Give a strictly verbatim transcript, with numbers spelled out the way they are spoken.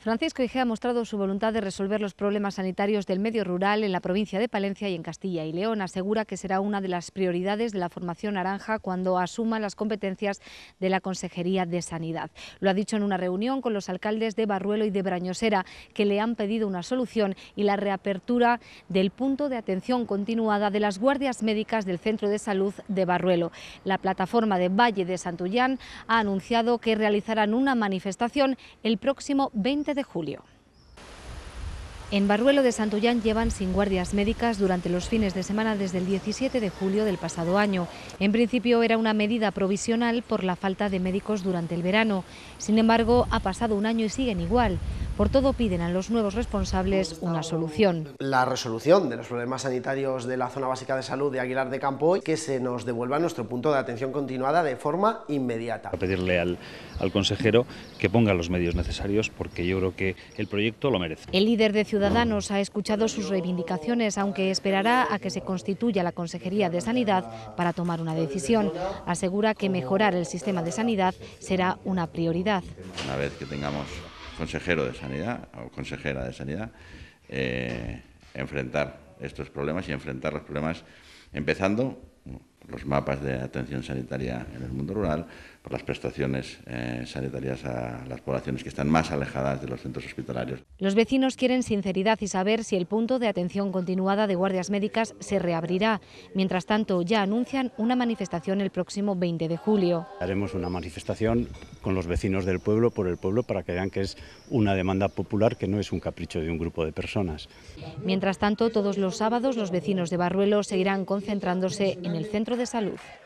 Francisco Igea ha mostrado su voluntad de resolver los problemas sanitarios del medio rural en la provincia de Palencia y en Castilla y León. Asegura que será una de las prioridades de la formación naranja cuando asuma las competencias de la Consejería de Sanidad. Lo ha dicho en una reunión con los alcaldes de Barruelo y de Brañosera, que le han pedido una solución y la reapertura del punto de atención continuada de las guardias médicas del Centro de Salud de Barruelo. La plataforma de Valle de Santullán ha anunciado que realizarán una manifestación el próximo veinte de julio. En Barruelo de Santullán llevan sin guardias médicas durante los fines de semana desde el diecisiete de julio del pasado año. En principio era una medida provisional por la falta de médicos durante el verano. Sin embargo, ha pasado un año y siguen igual. Por todo piden a los nuevos responsables una solución. La resolución de los problemas sanitarios de la zona básica de salud de Aguilar de Campo y que se nos devuelva nuestro punto de atención continuada de forma inmediata. A pedirle al, al consejero que ponga los medios necesarios porque yo creo que el proyecto lo merece. El líder de Ciudadanos ha escuchado sus reivindicaciones, aunque esperará a que se constituya la Consejería de Sanidad para tomar una decisión. Asegura que mejorar el sistema de sanidad será una prioridad. Una vez que tengamos consejero de Sanidad o consejera de Sanidad, eh, enfrentar estos problemas y enfrentar los problemas empezando por los mapas de atención sanitaria en el mundo rural, por las prestaciones eh, sanitarias a las poblaciones que están más alejadas de los centros hospitalarios. Los vecinos quieren sinceridad y saber si el punto de atención continuada de guardias médicas se reabrirá. Mientras tanto, ya anuncian una manifestación el próximo veinte de julio. Haremos una manifestación con los vecinos del pueblo, por el pueblo, para que vean que es una demanda popular, que no es un capricho de un grupo de personas. Mientras tanto, todos los sábados los vecinos de Barruelo seguirán concentrándose en el centro de salud.